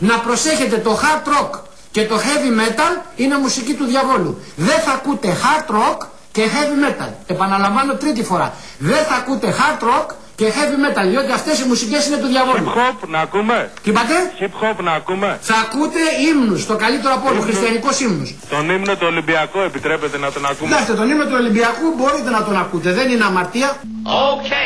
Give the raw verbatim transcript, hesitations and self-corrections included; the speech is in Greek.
να προσέχετε, το hard rock και το heavy metal είναι μουσική του διαβόλου. Δεν θα ακούτε hard rock και heavy metal. Επαναλαμβάνω τρίτη φορά. Δεν θα ακούτε hard rock και heavy metal, διότι αυτές οι μουσικές είναι του διαβόλου. Hip hop να ακούμε. Τι είπατε? Hip hop να ακούμε. Θα ακούτε ύμνους, το καλύτερο από όλο, χριστιανικός ύμνους. Τον ύμνο του Ολυμπιακού επιτρέπετε να τον ακούμε? Κοιτάξτε, τον ύμνο του Ολυμπιακού μπορείτε να τον ακούτε, δεν είναι αμαρτία. Okay.